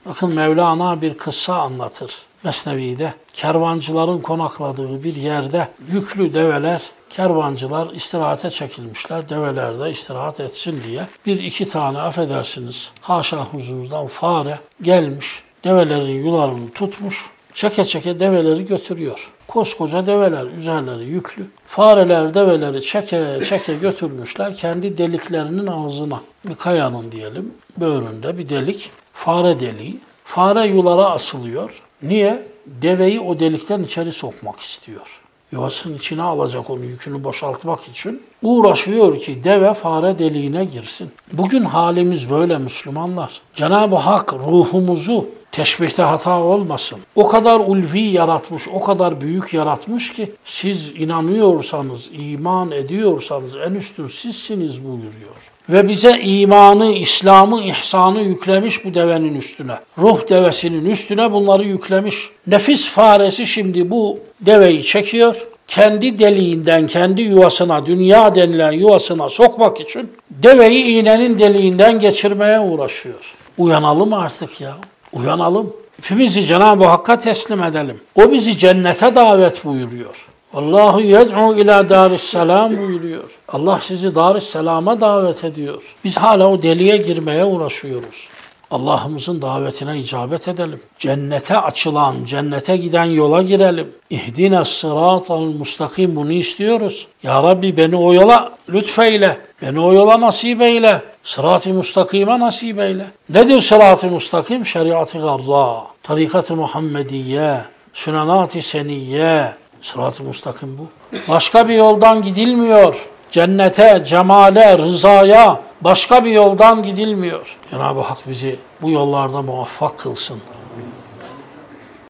Bakın Mevlana bir kıssa anlatır Mesnevi'de. Kervancıların konakladığı bir yerde yüklü develer, kervancılar istirahate çekilmişler. Develer de istirahat etsin diye. Bir iki tane affedersiniz haşa huzurdan fare gelmiş. Develerin yularını tutmuş. Çeke çeke develeri götürüyor. Koskoca develer, üzerleri yüklü. Fareler develeri çeke çeke götürmüşler kendi deliklerinin ağzına. Bir kayanın diyelim böğründe bir delik, fare deliği. Fare yulara asılıyor. Niye? Deveyi o delikten içeri sokmak istiyor. Yuvasının içine alacak onu, yükünü boşaltmak için uğraşıyor ki deve fare deliğine girsin. Bugün halimiz böyle Müslümanlar. Cenab-ı Hak ruhumuzu teşbihte hata olmasın. O kadar ulvi yaratmış, o kadar büyük yaratmış ki siz inanıyorsanız, iman ediyorsanız en üstün sizsiniz buyuruyor. Ve bize imanı, İslam'ı, ihsanı yüklemiş bu devenin üstüne. Ruh devesinin üstüne bunları yüklemiş. Nefis faresi şimdi bu deveyi çekiyor. Kendi deliğinden, kendi yuvasına, dünya denilen yuvasına sokmak için deveyi iğnenin deliğinden geçirmeye uğraşıyor. Uyanalım artık ya. Uyanalım. Hepimizi Cenab-ı Hakk'a teslim edelim. O bizi cennete davet buyuruyor. Allahu yed'u ila darisselam buyuruyor. Allah sizi darisselama davet ediyor. Biz hala o deliğe girmeye uğraşıyoruz. Allah'ımızın davetine icabet edelim. Cennete açılan, cennete giden yola girelim. İhdine sıratal mustakim, bunu istiyoruz. Ya Rabbi beni o yola lütfeyle, beni o yola nasip eyle. Sırat-ı mustakime nasip eyle. Nedir sırat-ı mustakim? Şeriat-ı garra, tarikat-ı Muhammediye, sünenat-ı seniyye. Sırat-ı mustakim bu. Başka bir yoldan gidilmiyor. Cennete, cemale, rızaya başka bir yoldan gidilmiyor. Cenab-ı Hak bizi bu yollarda muvaffak kılsın.